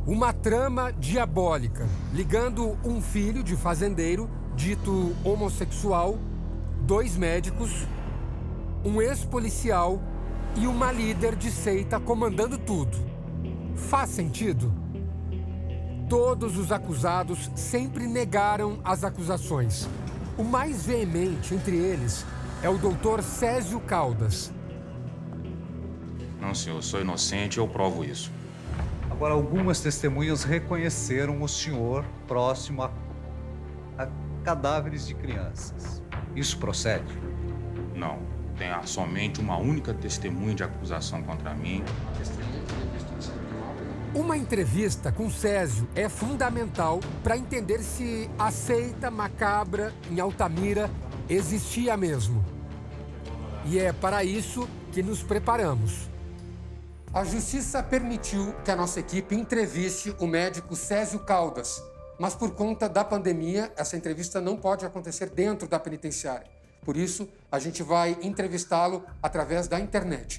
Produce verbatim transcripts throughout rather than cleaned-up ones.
Uma trama diabólica, ligando um filho de fazendeiro, dito homossexual, dois médicos, um ex-policial e uma líder de seita comandando tudo. Faz sentido? Todos os acusados sempre negaram as acusações. O mais veemente entre eles é o doutor Césio Caldas. Não, senhor, sou inocente, eu provo isso. Agora, algumas testemunhas reconheceram o senhor próximo a, a cadáveres de crianças. Isso procede? Não, tem somente uma única testemunha de acusação contra mim. Uma entrevista com Césio é fundamental para entender se a seita macabra em Altamira existia mesmo. E é para isso que nos preparamos. A justiça permitiu que a nossa equipe entreviste o médico Césio Caldas, mas por conta da pandemia, essa entrevista não pode acontecer dentro da penitenciária. Por isso, a gente vai entrevistá-lo através da internet.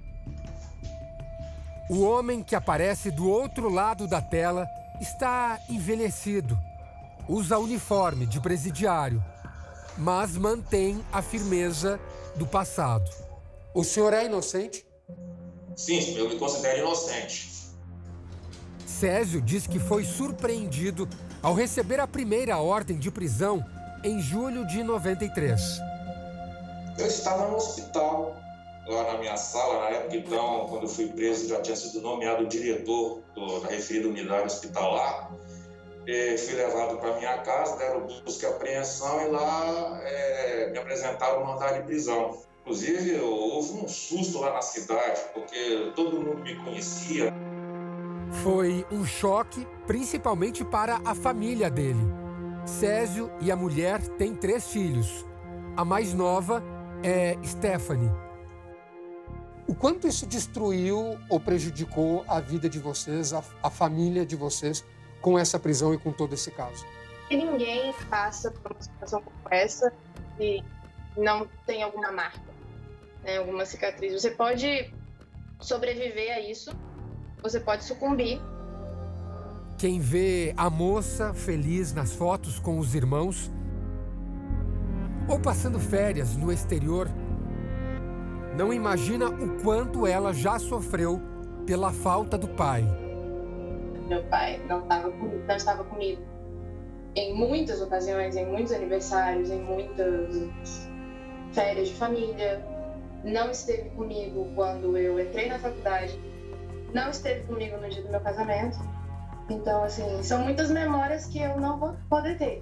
O homem que aparece do outro lado da tela está envelhecido. Usa uniforme de presidiário, mas mantém a firmeza do passado. O senhor é inocente? Sim, eu me considero inocente. Césio diz que foi surpreendido ao receber a primeira ordem de prisão em julho de noventa e três. Eu estava no hospital, lá na minha sala, na época, então, quando eu fui preso, já tinha sido nomeado diretor do, da referida unidade hospitalar. E fui levado para minha casa, deram busca e apreensão e lá é, me apresentaram o mandado de prisão. Inclusive, houve um susto lá na cidade, porque todo mundo me conhecia. Foi um choque, principalmente para a família dele. Césio e a mulher têm três filhos. A mais nova é Stephanie. O quanto isso destruiu ou prejudicou a vida de vocês, a, a família de vocês, com essa prisão e com todo esse caso? E ninguém passa por uma situação como essa e não tem alguma marca, né, alguma cicatriz. Você pode sobreviver a isso, você pode sucumbir. Quem vê a moça feliz nas fotos com os irmãos ou passando férias no exterior, não imagina o quanto ela já sofreu pela falta do pai. Meu pai não estava comigo, não estava comigo em muitas ocasiões, em muitos aniversários, em muitas férias de família. Não esteve comigo quando eu entrei na faculdade. Não esteve comigo no dia do meu casamento. Então, assim, são muitas memórias que eu não vou poder ter.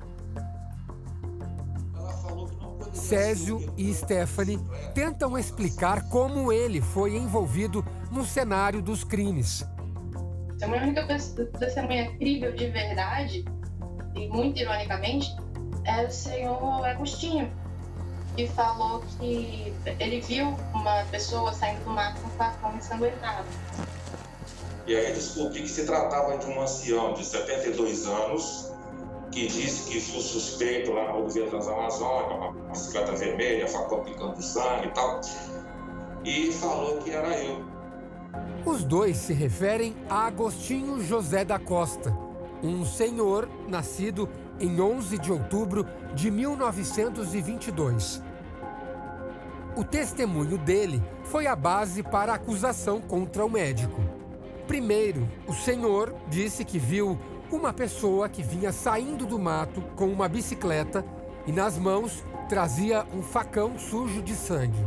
Césio e Stephanie tentam explicar como ele foi envolvido no cenário dos crimes. A única testemunha crível de verdade, e muito ironicamente, é o senhor Agostinho, que falou que ele viu uma pessoa saindo do mato com um facão ensanguentado. E aí descobri que se tratava de um ancião de setenta e dois anos, que disse que foi suspeito lá na rodovia Transamazônica, uma bicicleta vermelha, facão picando sangue e tal, e falou que era eu. Os dois se referem a Agostinho José da Costa, um senhor nascido em onze de outubro de mil novecentos e vinte e dois. O testemunho dele foi a base para a acusação contra o médico. Primeiro, o senhor disse que viu uma pessoa que vinha saindo do mato com uma bicicleta e nas mãos trazia um facão sujo de sangue.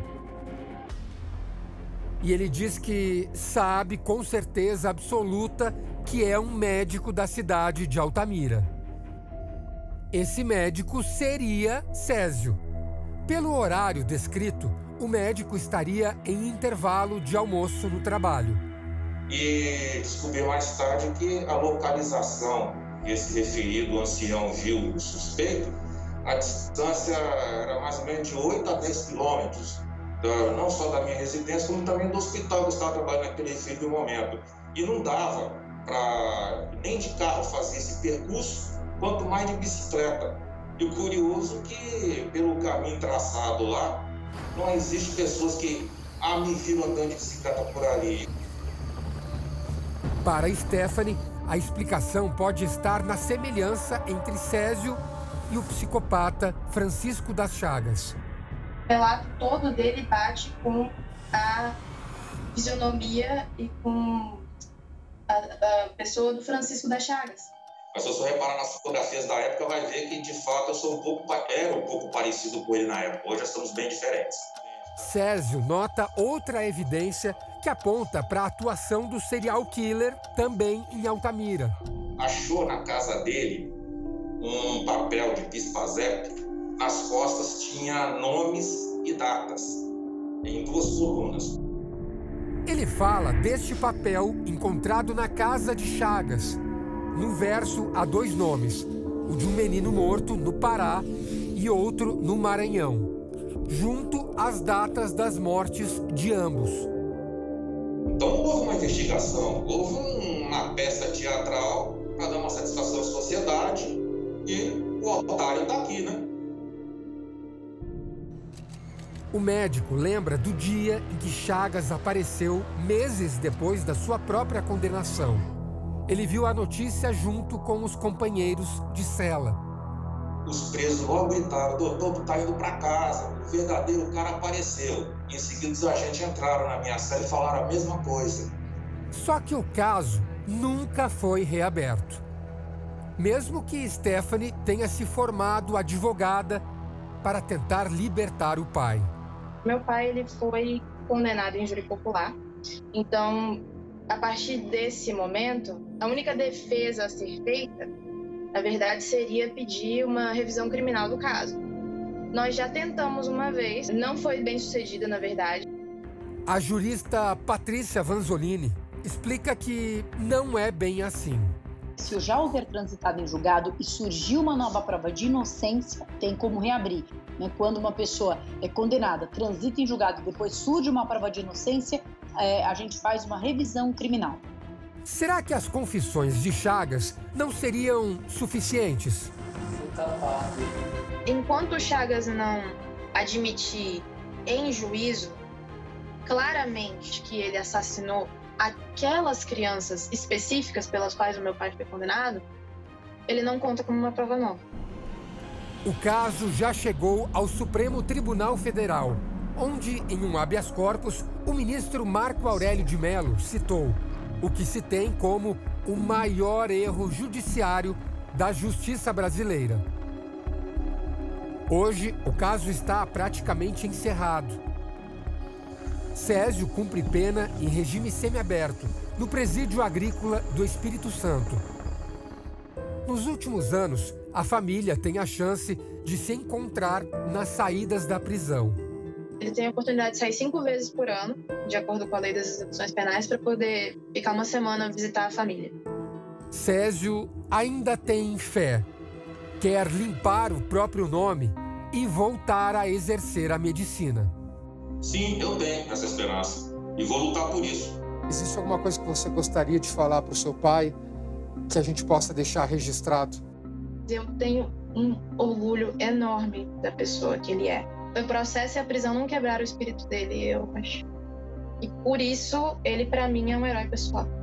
E ele diz que sabe com certeza absoluta que é um médico da cidade de Altamira. Esse médico seria Césio. Pelo horário descrito, o médico estaria em intervalo de almoço no trabalho. E descobri mais tarde que a localização que esse referido ancião viu o suspeito, a distância era mais ou menos de oito a dez quilômetros. Da, não só da minha residência, como também do hospital que eu estava trabalhando naquele referido momento. E não dava para nem de carro fazer esse percurso, quanto mais de bicicleta. E o curioso é que, pelo caminho traçado lá, não existe pessoas que ah, me viram andando de bicicleta por ali. Para Stephanie, a explicação pode estar na semelhança entre Césio e o psicopata Francisco das Chagas. O relato todo dele bate com a fisionomia e com a, a pessoa do Francisco das Chagas. Mas se você reparar nas fotografias da época, vai ver que, de fato, eu sou um pouco, era um pouco parecido com ele na época. Hoje, nós estamos bem diferentes. Césio nota outra evidência que aponta para a atuação do serial killer também em Altamira. Achou na casa dele um papel de Pispazep. Nas costas tinha nomes e datas, em duas colunas. Ele fala deste papel encontrado na casa de Chagas. No verso há dois nomes, o de um menino morto no Pará e outro no Maranhão, junto às datas das mortes de ambos. Então houve uma investigação, houve uma peça teatral para dar uma satisfação à sociedade e o otário está aqui, né? O médico lembra do dia em que Chagas apareceu meses depois da sua própria condenação. Ele viu a notícia junto com os companheiros de cela. Os presos logo gritaram: doutor, tu tá indo para casa, o verdadeiro cara apareceu. Em seguida, os agentes entraram na minha cela e falaram a mesma coisa. Só que o caso nunca foi reaberto. Mesmo que Stephanie tenha se formado advogada para tentar libertar o pai. Meu pai ele foi condenado em júri popular, então, a partir desse momento, a única defesa a ser feita, na verdade, seria pedir uma revisão criminal do caso. Nós já tentamos uma vez, não foi bem sucedida, na verdade. A jurista Patrícia Vanzolini explica que não é bem assim. Se já houver transitado em julgado e surgiu uma nova prova de inocência, tem como reabrir. Né? Quando uma pessoa é condenada, transita em julgado e depois surge uma prova de inocência, é, a gente faz uma revisão criminal. Será que as confissões de Chagas não seriam suficientes? Enquanto Chagas não admitir em juízo claramente que ele assassinou aquelas crianças específicas pelas quais o meu pai foi condenado, ele não conta como uma prova nova. O caso já chegou ao Supremo Tribunal Federal, onde, em um habeas corpus, o ministro Marco Aurélio de Mello citou o que se tem como o maior erro judiciário da justiça brasileira. Hoje, o caso está praticamente encerrado. Césio cumpre pena em regime semiaberto, no presídio agrícola do Espírito Santo. Nos últimos anos, a família tem a chance de se encontrar nas saídas da prisão. Ele tem a oportunidade de sair cinco vezes por ano, de acordo com a lei das execuções penais, para poder ficar uma semana visitar a família. Césio ainda tem fé. Quer limpar o próprio nome e voltar a exercer a medicina. Sim, eu tenho essa esperança e vou lutar por isso. Existe alguma coisa que você gostaria de falar para o seu pai que a gente possa deixar registrado? Eu tenho um orgulho enorme da pessoa que ele é. O processo e a prisão não quebraram o espírito dele, eu acho. E por isso, ele, para mim, é um herói pessoal.